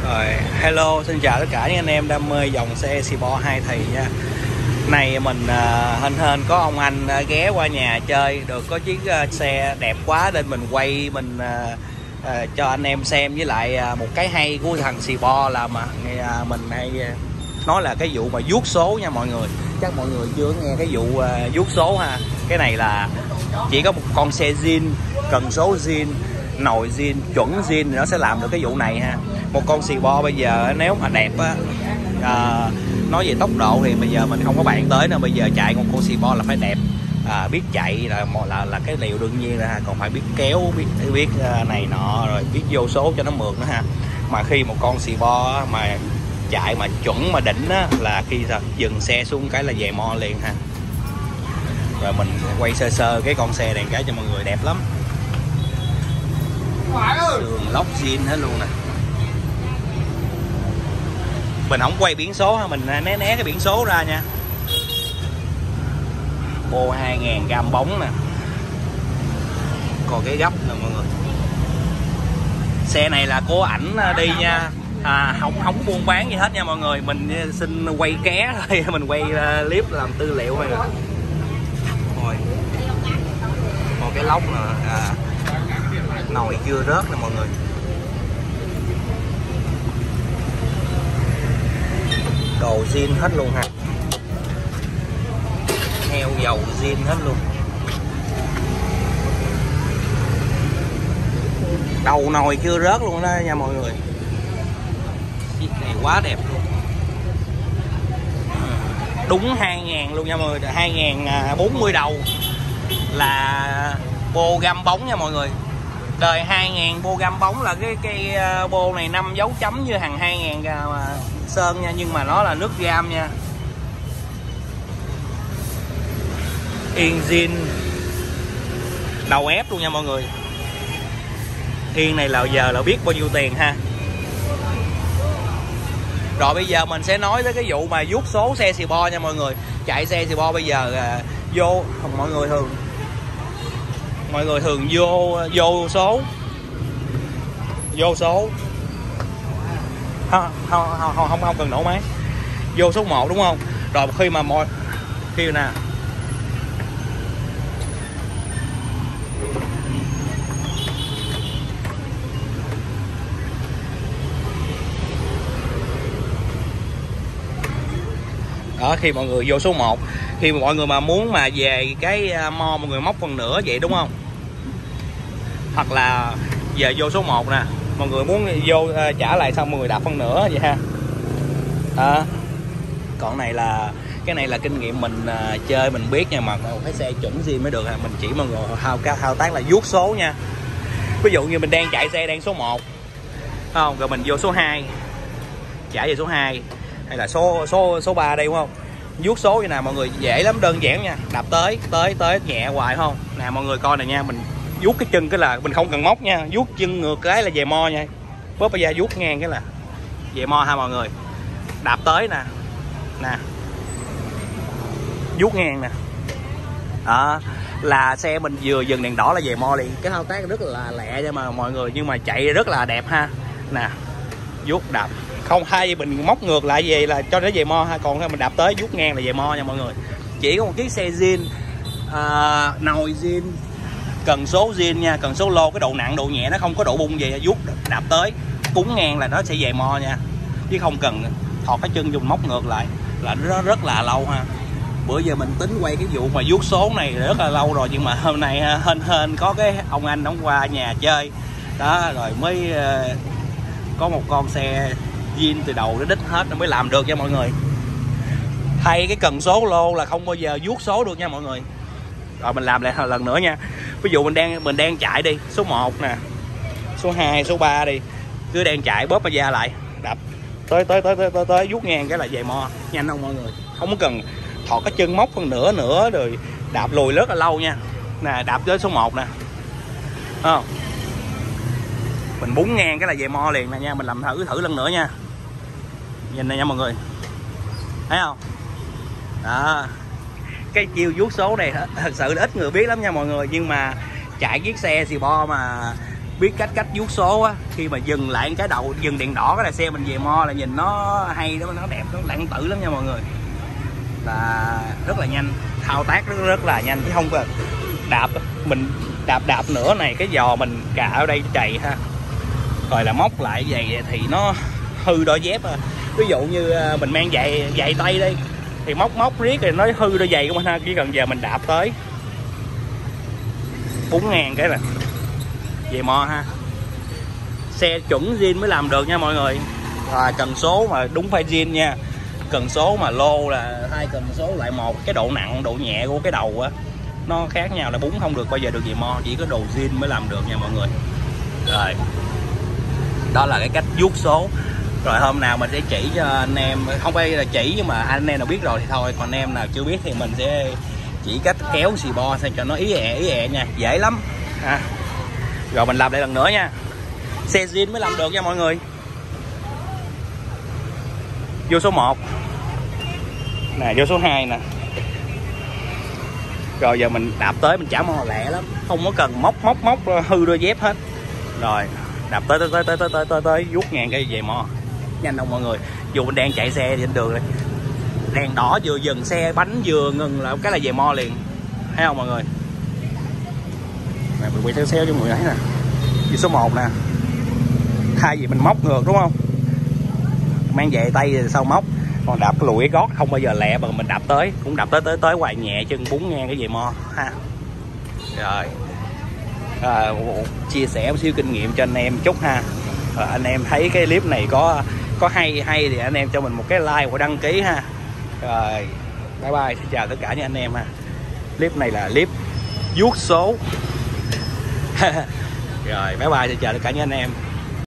Rồi, hello, xin chào tất cả những anh em đam mê dòng xe Cibo 2 thì nha. Này mình hên có ông anh ghé qua nhà chơi được có chiếc xe đẹp quá nên mình quay mình cho anh em xem, với lại một cái hay của thằng Cibo là mình hay nói là cái vụ mà vuốt số nha mọi người. Chắc mọi người chưa nghe cái vụ vuốt số ha. Cái này là chỉ có một con xe zin, cần số zin, nồi zin, chuẩn zin thì nó sẽ làm được cái vụ này ha. Một con Cibo bây giờ nếu mà đẹp á, nói về tốc độ thì bây giờ mình không có bạn tới nữa. Bây giờ chạy một con Cibo là phải đẹp, biết chạy là cái điều đương nhiên là còn phải biết kéo, biết này nọ, rồi biết vô số cho nó mượt nữa ha. Mà khi một con Cibo mà chạy mà chuẩn mà đỉnh á, là khi dừng xe xuống cái là về mo liền ha. Rồi mình quay sơ sơ cái con xe này cái cho mọi người, đẹp lắm. Đường lóc zin hết luôn nè. Mình không quay biển số ha, mình né cái biển số ra nha. Bô 2000 gam bóng nè. Còn cái gấp nè mọi người. Xe này là của ảnh đi nha. Không buôn bán gì hết nha mọi người. Mình xin quay ké thôi, mình quay clip làm tư liệu thôi. Rồi. Còn cái lốc nè, nồi chưa rớt nè mọi người. Đồ zin hết luôn ha. Heo dầu zin hết luôn. Đầu nồi chưa rớt luôn đó nha mọi người. Chiếc này quá đẹp luôn. Đúng 2000 luôn nha mọi người. 2040 đầu là bô găm bóng nha mọi người. Đời 2000 bô găm bóng là cái bô này 5 dấu chấm như hàng 2000 mà sơn nha, nhưng mà nó là nước gam nha. Yên zin đầu ép luôn nha mọi người. Yên này là giờ là biết bao nhiêu tiền ha. Rồi bây giờ mình sẽ nói tới cái vụ mà vuốt số xe Cibo nha mọi người. Chạy xe Cibo bây giờ vô mọi người thường vô số không cần nổ máy, vô số 1 đúng không? Rồi khi mà khi nè đó, khi mọi người vô số 1, khi mà mọi người mà muốn mà về cái mo mọi người móc phần nửa vậy đúng không? Hoặc là về vô số 1 nè, mọi người muốn vô trả lại xong mọi người đạp phân nửa vậy ha. Còn cái này là kinh nghiệm mình chơi mình biết nha, mà phải xe chuẩn zin mới được ha. Mình chỉ mọi người thao tác là vuốt số nha. Ví dụ như mình đang chạy xe đang số 1 không, rồi mình vô số 2, chạy về số 2 hay là số 3 đây đúng không? Vuốt số vậy nè mọi người, dễ lắm, đơn giản nha. Đạp tới nhẹ hoài không nè mọi người coi này nha. Mình vuốt cái chân cái là mình không cần móc nha, vuốt chân ngược cái là về mo nha. Bóp bây giờ vuốt ngang cái là về mo ha mọi người. Đạp tới nè vuốt ngang nè, đó là xe mình vừa dừng đèn đỏ là về mo liền. Cái thao tác rất là lẹ nha mà mọi người, nhưng mà chạy rất là đẹp ha. Nè vuốt đạp không, hay mình móc ngược lại về là cho nó về mo ha, còn mình đạp tới vuốt ngang là về mo nha mọi người. Chỉ có một chiếc xe zin, nồi zin, cần số zin nha, cần số lô, cái độ nặng độ nhẹ nó không có độ bung về, vuốt đạp tới cúng ngang là nó sẽ về mo nha, chứ không cần thọt cái chân dùng móc ngược lại là nó rất là lâu ha. Bữa giờ mình tính quay cái vụ mà vuốt số này rất là lâu rồi, nhưng mà hôm nay hên có cái ông anh đóng qua nhà chơi đó, rồi mới có một con xe zin từ đầu đến đít hết nó mới làm được nha mọi người. Thay cái cần số lô là không bao giờ vuốt số được nha mọi người. Rồi mình làm lại lần nữa nha. Ví dụ mình đang chạy đi số 1 nè, số 2, số 3 đi, cứ đang chạy bóp ba da lại, đạp tới vuốt ngang cái là về mo, nhanh không mọi người? Không cần thọt cái chân móc phân nửa nữa rồi đạp lùi rất là lâu nha. Nè đạp tới số 1 nè, không, mình búng ngang cái là về mo liền nè nha. Mình làm thử lần nữa nha. Nhìn này nha mọi người, thấy không? Đó, cái chiêu vuốt số này thật sự ít người biết lắm nha mọi người. Nhưng mà chạy chiếc xe Cibo mà biết cách vuốt số á, khi mà dừng lại cái đầu dừng đèn đỏ cái là xe mình về mo là nhìn nó hay đó, nó đẹp, nó lãng tử lắm nha mọi người. Là rất là nhanh, thao tác rất là nhanh chứ không có đạp. Mình đạp nữa này cái giò mình cà ở đây chày ha, rồi là móc lại giày thì nó hư đôi dép à. Ví dụ như mình mang giày tay đi thì móc riết rồi nó hư đôi giày của mình ha. Chỉ cần giờ mình đạp tới 4.000 cái nè, về mo ha. Xe chuẩn zin mới làm được nha mọi người. Và cần số mà đúng phải zin nha. Cần số mà lô là 2 cần số lại một. Cái độ nặng độ nhẹ của cái đầu á nó khác nhau, là bún không được bao giờ được về mo, chỉ có đồ zin mới làm được nha mọi người. Rồi đó là cái cách vuốt số. Rồi hôm nào mình sẽ chỉ cho anh em, không phải là chỉ nhưng mà anh em nào biết rồi thì thôi, còn anh em nào chưa biết thì mình sẽ chỉ cách kéo xì bo sao cho nó ý ẹ nha, dễ lắm ha. Rồi mình làm lại lần nữa nha. Xe zin mới làm được nha mọi người. Vô số 1 nè, vô số 2 nè. Rồi giờ mình đạp tới mình chả mo lẹ lắm, không có cần móc hư đôi dép hết. Rồi đạp tới vuốt ngàn cây về mo nhanh không mọi người. Dù mình đang chạy xe trên đường này, đèn đỏ vừa dừng xe bánh vừa ngừng là cái là về mo liền, thấy không mọi người. Nè mình quay theo xe cho mọi người thấy nè, vô số 1 nè. Thay vì mình móc ngược đúng không, mang về tay rồi sau móc, còn đạp cái lùi cái gót không bao giờ lẹ bằng mình đạp tới, cũng đạp tới hoài nhẹ chân 4.000 cái về mo ha. Rồi chia sẻ một xíu kinh nghiệm cho anh em chút ha. Rồi anh em thấy cái clip này có hay thì anh em cho mình một cái like và đăng ký ha. Rồi bye bye, xin chào tất cả những anh em ha. Clip này là clip vuốt số. Rồi bye bye, xin chào tất cả những anh em.